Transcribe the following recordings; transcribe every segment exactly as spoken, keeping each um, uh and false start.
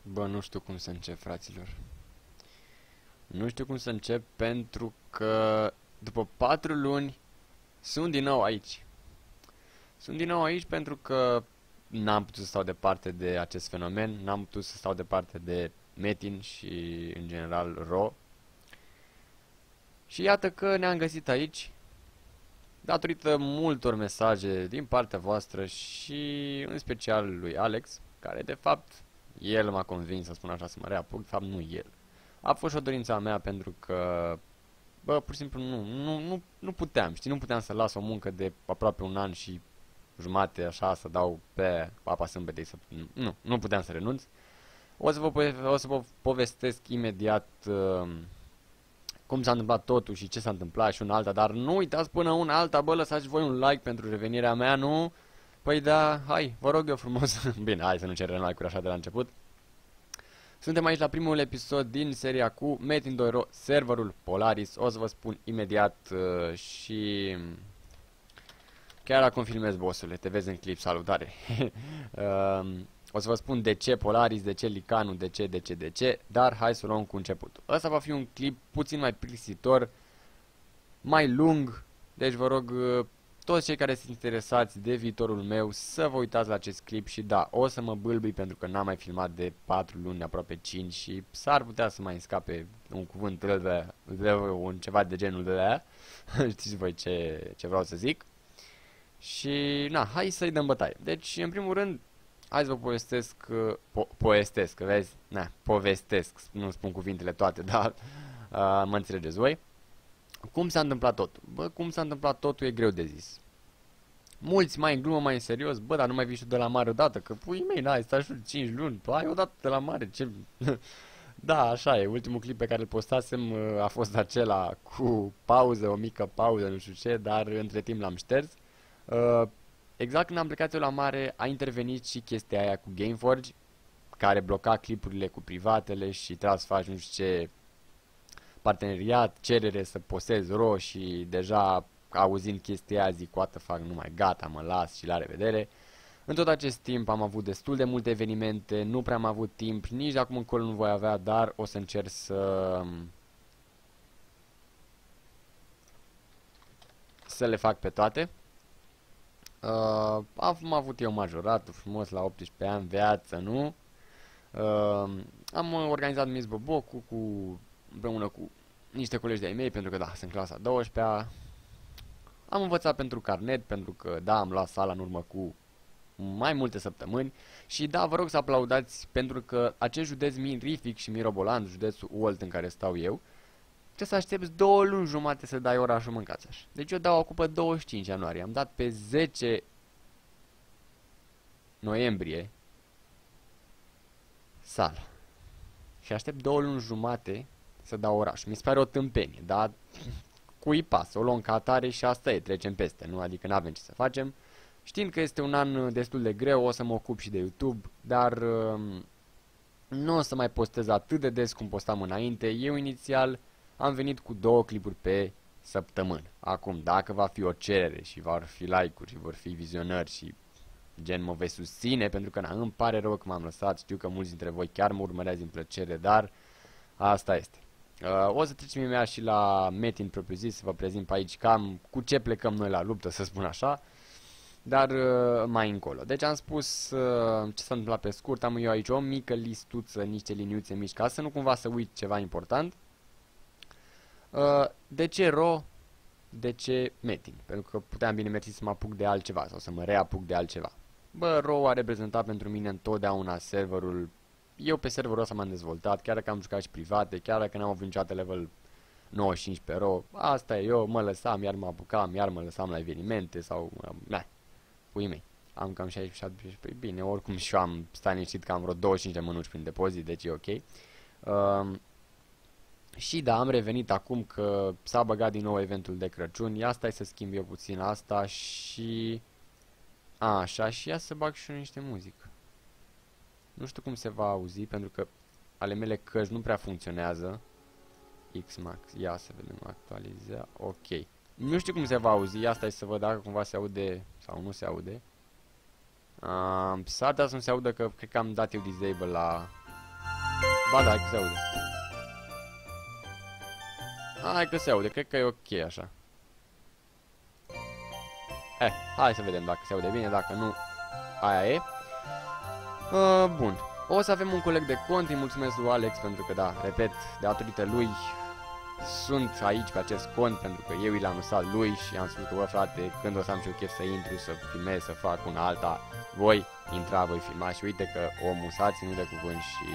Bă, nu știu cum să încep, fraților. Nu știu cum să încep pentru că după patru luni sunt din nou aici. Sunt din nou aici pentru că n-am putut să stau departe de acest fenomen, n-am putut să stau departe de Metin și în general Ro. Și iată că ne-am găsit aici datorită multor mesaje din partea voastră și în special lui Alex, care de fapt el m-a convins să spun așa să mă reapuc, de fapt nu el. A fost și o dorință a mea pentru că, bă, pur și simplu nu, nu, nu, nu puteam, știi, nu puteam să las o muncă de aproape un an și jumate așa să dau pe apa sâmbetei, să, nu, nu puteam să renunț. O să vă, po- o să vă povestesc imediat uh, cum s-a întâmplat totul și ce s-a întâmplat și una alta, dar nu uitați până una alta, bă, lăsați voi un like pentru revenirea mea, nu? Păi da, hai, vă rog eu frumos. Bine, hai să nu cerem like-uri așa de la început. Suntem aici la primul episod din seria cu Metin doi ro, serverul Polaris. O să vă spun imediat uh, și chiar acum filmez, bossule, te vezi în clip, salutare. uh, o să vă spun de ce Polaris, de ce Licanu, de ce, de ce, de ce, dar hai să luăm cu începutul. Ăsta va fi un clip puțin mai plictisitor, mai lung, deci vă rog uh, toți cei care sunt interesați de viitorul meu să vă uitați la acest clip și da, o să mă bâlbâi pentru că n-am mai filmat de patru luni, aproape cinci și s-ar putea să mai scape un cuvânt, un ceva de genul de aia. Știți voi ce, ce vreau să zic. Și na, hai să-i dăm bătaie. Deci, în primul rând, hai să vă povestesc, po povestesc, vezi? Na, povestesc, nu spun cuvintele toate, dar uh, mă înțelegeți voi. Cum s-a întâmplat totul? Bă, cum s-a întâmplat totul e greu de zis. Mulți mai în glumă, mai în serios, bă, dar nu mai vii și de la mare odată, că pui mei, n-ai stai și cinci luni, hai odată de la mare, ce... Da, așa e, ultimul clip pe care îl postasem uh, a fost acela cu pauză, o mică pauză, nu știu ce, dar între timp l-am șters. Uh, exact când am plecat eu la mare, a intervenit și chestia aia cu Gameforge, care bloca clipurile cu privatele și trebuia să faci nu știu ce parteneriat, cerere să postez ro și deja auzind chestia aia zic, what the fuck, nu mai gata, mă las și la revedere. În tot acest timp am avut destul de multe evenimente, nu prea am avut timp, nici de acum încolo nu voi avea, dar o să încerc să să le fac pe toate. Uh, am avut eu majoratul frumos la optsprezece ani, viață, nu? Uh, am organizat Miss Bobocu cu, împreună cu niște colegi de-ai mei, pentru că da, sunt clasa a douăsprezecea. Am învățat pentru carnet, pentru că da, am luat sala în urmă cu mai multe săptămâni. Și da, vă rog să aplaudați pentru că acest județ mirific și mirobolant, județul Olt în care stau eu, trebuie să aștepți două luni jumate să dai orașul mâncați așa. Deci eu dau ocupă douăzeci și cinci ianuarie, am dat pe zece noiembrie sala. Și aștept două luni jumate să dau oraș. Mi se pare o tâmpenie, dar cui pasă, o luăm ca atare și asta e, trecem peste, nu? Adică n-avem ce să facem. Știind că este un an destul de greu, o să mă ocup și de YouTube, dar um, nu o să mai postez atât de des cum postam înainte. Eu inițial am venit cu două clipuri pe săptămână. Acum, dacă va fi o cerere și vor fi like-uri și vor fi vizionări și gen mă vei susține, pentru că na, îmi pare rău că m-am lăsat, știu că mulți dintre voi chiar mă urmăreați din plăcere, dar asta este. Uh, o să trecem imediat și la Metin propriu zis, să vă prezint pe aici cam cu ce plecăm noi la luptă, să spun așa. Dar uh, mai încolo. Deci am spus uh, ce s-a întâmplat pe scurt. Am eu aici o mică listuță, niște liniuțe mici, ca să nu cumva să uit ceva important. Uh, de ce Ro? De ce Metin? Pentru că puteam bine mersi să mă apuc de altceva sau să mă reapuc de altceva. Bă, Ro a reprezentat pentru mine întotdeauna serverul. Eu pe serverul ăsta m-am dezvoltat, chiar dacă am jucat și private, chiar dacă n-am avut niciodată level nouăzeci și cinci pe Ro. Asta e, eu mă lăsam, iar mă apucam, iar mă lăsam la evenimente sau... Uh, Pui mei. Am cam șaisprezece șaptesprezece, păi bine, oricum și eu am stat liniștit că am vreo douăzeci și cinci de mânuci prin depozit, deci e ok. Um, și da, am revenit acum că s-a băgat din nou eventul de Crăciun. Asta e să schimb eu puțin asta și... A, așa, și ia să bag și eu niște muzică. Nu știu cum se va auzi, pentru că ale mele căști nu prea funcționează. X-Max, ia să vedem, actualizea, ok. Nu știu cum se va auzi, asta e să văd dacă cumva se aude sau nu se aude. Uh, S-ar putea să nu se audă că cred că am dat eu disable la Ba da, hai că se aude. Hai că se aude, cred că e ok așa. Eh, hai să vedem dacă se aude bine, dacă nu, aia e. Uh, bun. O să avem un coleg de cont, îi mulțumesc lui Alex pentru că, da, repet, datorită lui sunt aici pe acest cont, pentru că eu i l-am lăsat lui și am spus că, bă, frate, când o să am și eu chef să intru, să filmez, să fac una alta, voi intra, voi filma și uite că omul s-a ținut de cuvânt și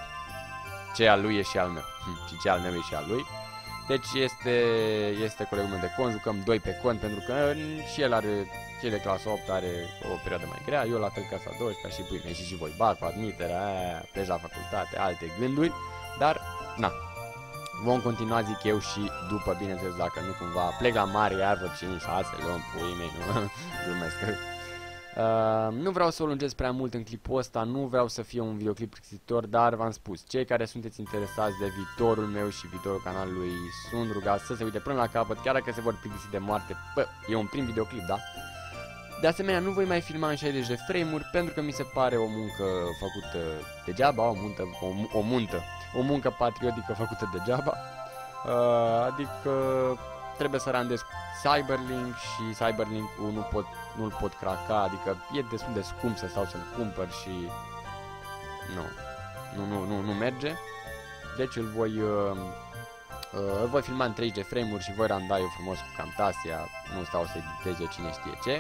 ce al lui e și al meu. Și ce al meu e și al lui. Deci este, este colegul meu de cont, jucăm doi pe cont, pentru că și el are, cel de clasa opt are o perioadă mai grea, eu la fel clasa douăsprezecea și pui mei și și voi bat cu admiterea, aia, pleci la facultate, alte gânduri, dar, na, vom continua, zic eu, și după, bineînțeles, dacă nu cumva plec la mare, iar vreo cinci șase luăm pui mei, nu, glumesc. Uh, nu vreau să o lungesc prea mult în clipul ăsta, nu vreau să fie un videoclip plictisitor, dar v-am spus, cei care sunteți interesați de viitorul meu și viitorul canalului sunt rugați să se uite până la capăt, chiar dacă se vor plictisi de moarte, bă, e un prim videoclip, da? De asemenea, nu voi mai filma în șaizeci de frame-uri pentru că mi se pare o muncă făcută degeaba, o muntă, o, o muntă, o muncă patriotică făcută degeaba, uh, adică trebuie să randez Cyberlink și Cyberlink-ul nu pot, nu-l pot craca, adică e destul de scump să stau să-l cumpăr și nu, nu, nu, nu, nu merge. Deci îl voi, uh, uh, îl voi filma în treizeci de frame-uri și voi randa eu frumos cu Camtasia, nu stau să editez eu cine știe ce.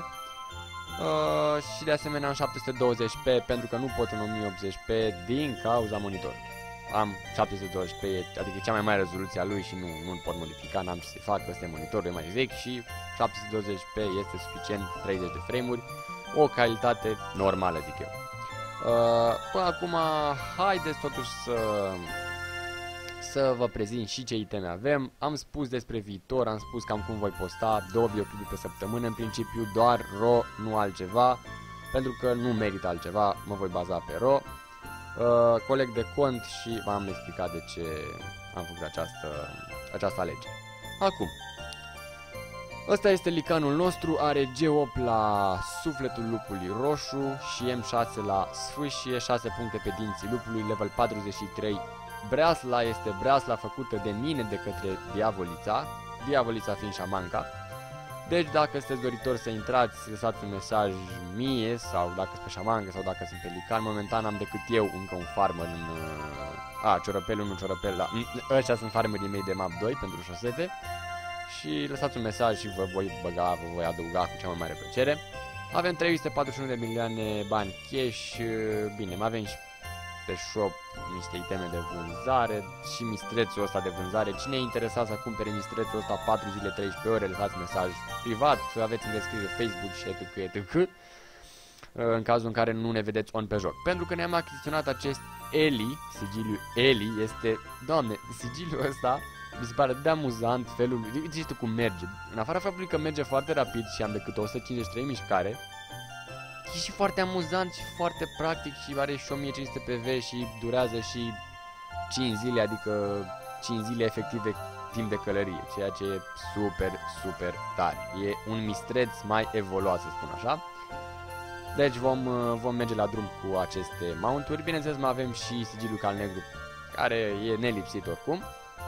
Uh, și de asemenea în șapte sute douăzeci p pentru că nu pot în o mie optzeci p din cauza monitorului. Am șapte sute douăzeci p, adică cea mai mare rezoluție a lui și nu, nu-l pot modifica, n-am ce să fac, ăsta e monitorul, e mai vechi și șapte sute douăzeci p este suficient, treizeci de frame-uri, o calitate normală, zic eu. Uh, până acum, haideți totuși să, să vă prezint și ce iteme avem. Am spus despre viitor, am spus cam cum voi posta, două videoclipuri pe săptămână, în principiu doar ro, nu altceva, pentru că nu merită altceva, mă voi baza pe ro. Uh, coleg de cont și v-am explicat de ce am făcut această, această alegere. Acum, ăsta este licanul nostru, are G opt la sufletul lupului roșu și M șase la sfâșie, șase puncte pe dinții lupului, level patruzeci și trei. Breasla este breasla făcută de mine de către Diavolița, Diavolița fiind șamanca. Deci dacă sunteți doritori să intrați, lăsați un mesaj mie sau dacă sunt pe șamancă sau dacă sunt pe lican. Momentan am decât eu încă un farmer în... A, ciorăpelul, nu ciorăpel, da. Ăștia sunt farmerii mei de map doi pentru șosete. Și lăsați un mesaj și vă voi băga, vă voi adăuga cu cea mai mare plăcere. Avem trei sute patruzeci și unu de milioane bani cash. Bine, mai avem și pe shop niște iteme de vânzare și mistrețul ăsta de vânzare. Cine e interesat să cumpere mistrețul ăsta patru zile treisprezece ore, lăsați mesaj privat, aveți în descriere Facebook și etc, etc, în cazul în care nu ne vedeți on pe joc. Pentru că ne-am achiziționat acest Eli, sigiliul Eli, este, doamne, sigiliul ăsta mi se pare de amuzant felul lui, uite cum merge. În afara faptului că merge foarte rapid și am decât o sută cincizeci și trei mișcare, e și foarte amuzant și foarte practic și are și o mie cinci sute P V și durează și cinci zile, adică cinci zile efective timp de călărie, ceea ce e super, super tare. E un mistreț mai evoluat, să spun așa. Deci vom, vom merge la drum cu aceste mounturi. Bineînțeles mai avem și sigiliul cal negru, care e nelipsit oricum.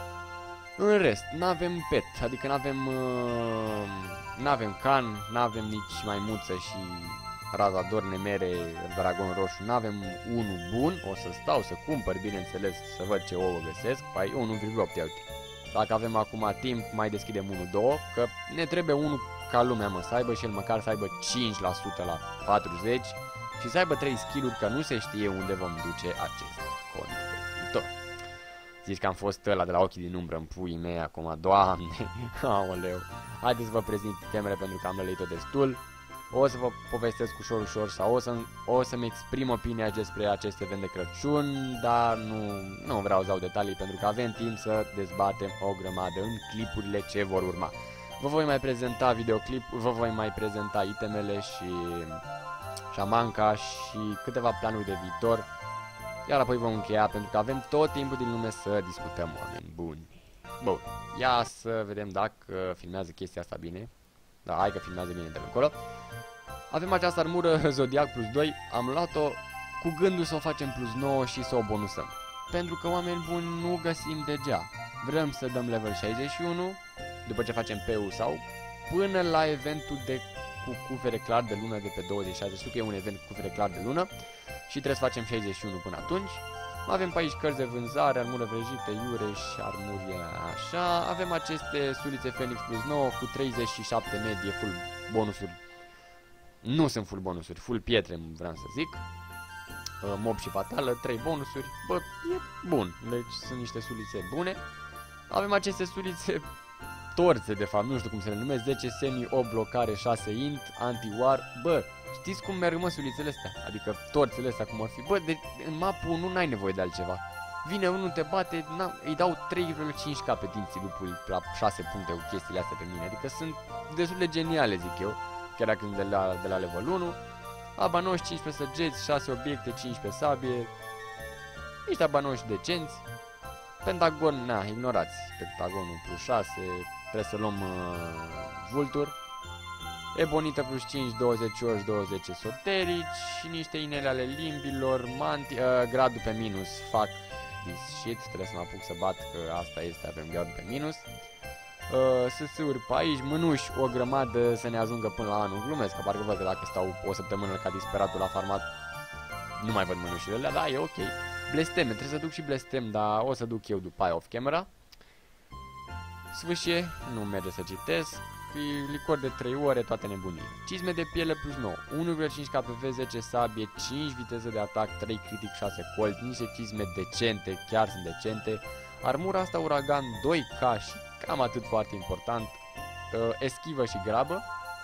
În rest, n-avem pet, adică n-avem uh, n-avem can, n-avem nici maimuță și razador, nemere, dragon roșu, n-avem unul bun, o să stau să cumpăr, bineînțeles, să văd ce ouă găsesc, păi unu virgulă opt, uite. Dacă avem acum timp, mai deschidem unu doi, că ne trebuie unul ca lumea, mă, să aibă și el măcar să aibă cinci la sută la patruzeci și să aibă trei skill-uri, că nu se știe unde vom duce acest cont pe viitor. Zici că am fost ăla de la ochii din umbră în puii mei acum, doamne, aoleu. Haideți să vă prezint temele pentru că am lăleit-o destul. O să vă povestesc ușor, ușor sau o, să, o să-mi exprim opinia despre acest event de Crăciun, dar nu, nu vreau să dau detalii pentru că avem timp să dezbatem o grămadă în clipurile ce vor urma. Vă voi mai prezenta videoclip, vă voi mai prezenta itemele și șamanca și câteva planuri de viitor, iar apoi vom încheia pentru că avem tot timpul din lume să discutăm, oameni buni. Bun, ia să vedem dacă filmează chestia asta bine. Da, hai că filmează bine de încolo. Avem această armură Zodiac plus doi, am luat-o cu gândul să o facem plus nouă și să o bonusăm. pentru că, oameni buni, nu găsim degeaba. Vrem să dăm level șaizeci și unu, după ce facem P U sau, până la eventul de cu cufere clar de lună de pe douăzeci și șase. Știu că e un event cu cufere clar de lună și trebuie să facem șaizeci și unu până atunci. Avem pe aici cărți de vânzare, armură vrăjită, iureș, armurie, așa. Avem aceste sulițe Phoenix plus nouă cu treizeci și șapte medie, full bonusuri. Nu sunt full bonusuri, full pietre, vreau să zic. Mob și fatală, trei bonusuri. Bă, e bun, deci sunt niște sulițe bune. Avem aceste sulițe torțe, de fapt, nu știu cum să le numesc, zece semi, opt blocare, șase int, anti-war. Bă, știți cum merg măsulițele astea? Adică torțele astea cum ar fi. Bă, de, în mapul unu n-ai nevoie de altceva. Vine unul, te bate, îi dau trei virgulă cinci K pe dinții lupului la șase puncte cu chestiile astea pe mine. Adică sunt destul de geniale, zic eu, chiar dacă sunt de la, de la level unu. Abanoși, cincisprezece săgeți, șase obiecte, cincisprezece sabie. Niște abanoși decenți. Pentagon, na, ignorați. Pentagonul plus șase, trebuie să luăm uh, vulturi. Ebonită plus cinci, douăzeci ori douăzeci esoterici. Și niște inele ale limbilor. Manti, uh, gradul pe minus. Fuck this shit, trebuie să mă apuc să bat, că asta este, avem gradul pe minus. Uh, S S-uri pe aici, mânuși, o grămadă să ne ajungă până la anul. Glumesc, că parcă văd că dacă stau o săptămână ca disperatul la farmat, nu mai văd mânușile alea, da, e ok. Blesteme, trebuie să duc și blestem, dar o să duc eu după aia off camera. Sfâșie, nu merge să citesc. Licor de trei ore, toate nebunii. Cizme de piele plus nouă, unu virgulă cinci K P V, zece sabie, cinci viteză de atac, trei critic, șase colt, niște cizme decente, chiar sunt decente. Armura asta uragan doi K și cam atât, foarte important. uh, Eschivă și grabă.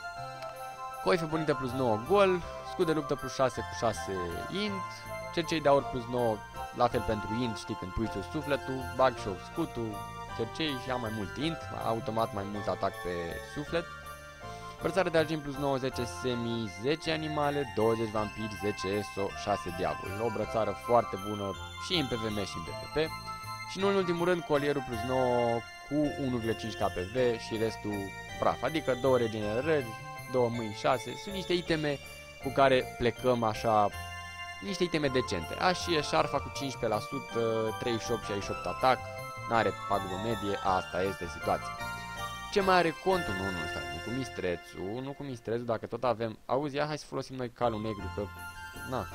Coife bunită plus nouă gol. Scut de luptă plus șase cu șase int. Cercei de aur plus nouă, la fel pentru int, știi, când pui tu sufletul. Bag show scutul, cercei și am mai mult int, automat mai mult atac pe suflet. Brățară de argint plus nouă, zece semi, zece animale, douăzeci vampiri, zece eso, șase diavoli. O brățară foarte bună și în PvM și în PvP. Și în ultimul rând, colierul plus nouă cu unu virgulă cinci K P V și restul praf, adică două regenerări, două mâini, șase. Sunt niște iteme cu care plecăm așa, niște iteme decente. A, și e șarfa cu cincisprezece la sută, treizeci și opt, șaizeci și opt atac, n-are pagubă medie, asta este situația. Ce mai are contul? Nu, nu, stai, nu cu mistrețul, nu cu mistrețul, dacă tot avem... Auzi, ia, hai să folosim noi calul negru, că... Na.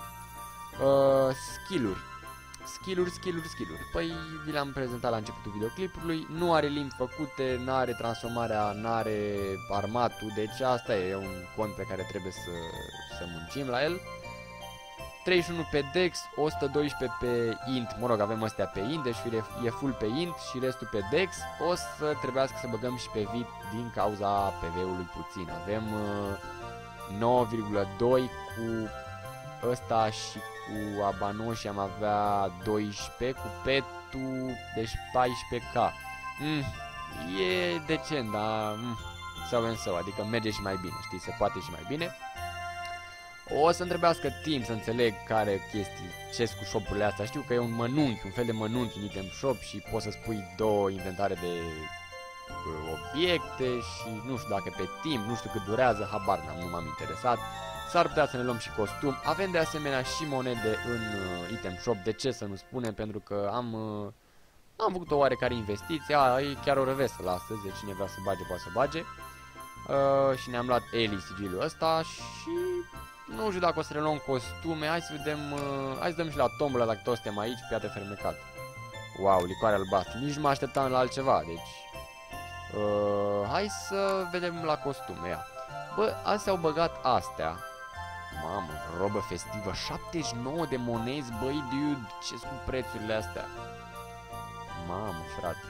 Uh, skill-uri. Skill-uri, skill-uri, skill-uri. Păi, vi le-am prezentat la începutul videoclipului. Nu are limbi făcute, nu are transformarea, nu are armatul. Deci asta e un cont pe care trebuie să, să muncim la el. treizeci și unu pe Dex, o sută doisprezece pe Int. Mă rog, avem astea pe Int, deci e full pe Int și restul pe Dex. O să trebuiască să băgăm și pe Vit din cauza P V-ului puțin. Avem uh, nouă virgulă doi cu ăsta și cu Abanoși am avea doisprezece, cu Petu, deci paisprezece K. Mm, e decent, dar mm, sau în sau, adică merge și mai bine, știi, se poate și mai bine. O să-mi trebuiască timp să înțeleg care chestii, ce cu shop-urile astea. Știu că e un mănunchi, un fel de mănunchi în item shop și poți să spui două inventare de uh, obiecte și nu știu dacă pe timp, nu știu cât durează, habar n-am, nu m-am interesat. S-ar putea să ne luăm și costum. Avem de asemenea și monede în uh, item shop, de ce să nu spunem, pentru că am, uh, am făcut o oarecare investiție, a, e chiar o reveselă astăzi, deci cine vrea să bage, poate să bage. Uh, și ne-am luat Eli sigiliul ăsta și... Nu știu dacă o să reluăm costume, hai să vedem, uh, hai să dăm și la tombola dacă toți suntem aici, piatră fermecată. Wow, licoare albastră, nici nu mă așteptam la altceva, deci... Uh, hai să vedem la costume, ia. Bă, astea au băgat astea. Mamă, robă festivă, șaptezeci și nouă de monezi, băi, dude, ce cu prețurile astea? Mamă, frate.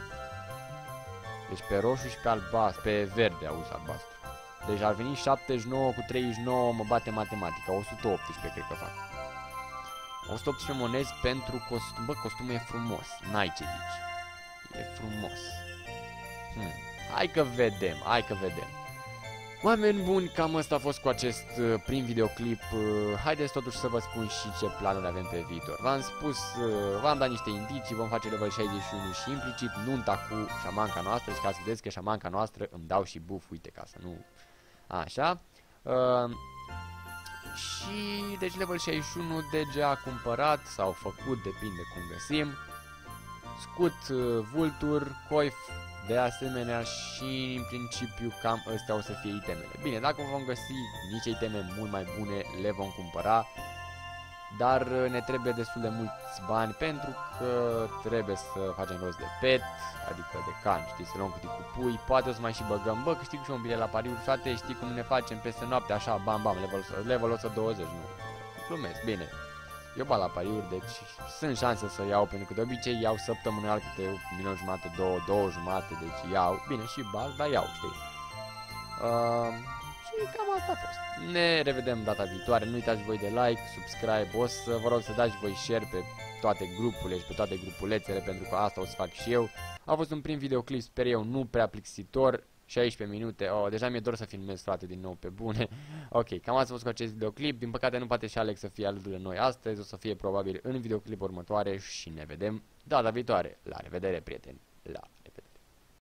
Deci pe roșu și pe albastru, pe verde, auzi, albastru. Deci ar veni șaptezeci și nouă cu treizeci și nouă, mă bate matematica, o sută optsprezece cred că fac. o sută optsprezece monezi pentru costum. Bă, costumul e frumos, n-ai ce zici. E frumos. Hmm. Hai că vedem, hai că vedem. Oameni buni, cam asta a fost cu acest uh, prim videoclip. uh, Haideți totuși să vă spun și ce planuri avem pe viitor. V-am spus, uh, v-am dat niște indicii. Vom face level șaizeci și unu și implicit nunta cu șamanca noastră. Și ca să vedeți că șamanca noastră îmi dau și buff, uite, ca să nu... Așa. uh, Și deci level șaizeci și unu deja cumpărat sau făcut, depinde cum găsim. Scut, vultur, coif de asemenea și în principiu cam astea o să fie itemele. Bine, dacă vom găsi niște iteme mult mai bune, le vom cumpăra. Dar ne trebuie destul de mulți bani pentru că trebuie să facem rost de pet, adică de can, știi, să luăm cutii cu pui, poate o să mai și băgăm, bă, câștig și un bilet la pariuri, frate, știi cum ne facem peste noapte, așa, bam, bam, level, level o sută douăzeci, nu, glumesc, bine, eu bat la pariuri, deci sunt șanse să iau, pentru că de obicei iau săptămânal câte un milion jumate, două, două jumate, deci iau, bine, și bat, dar iau, știi. Uh, Și cam asta a fost. Ne revedem data viitoare. Nu uitați voi de like, subscribe. O să vă rog să dați voi share pe toate grupurile și pe toate grupulețele, pentru că asta o să fac și eu. A fost un prim videoclip, sper eu, nu prea plictisitor. șaisprezece minute. Oh, deja mi-e dor să filmez, frate, din nou pe bune. Ok, cam asta a fost cu acest videoclip. Din păcate nu poate și Alex să fie alături de noi astăzi. O să fie probabil în videoclip următoare și ne vedem data viitoare. La revedere, prieteni. La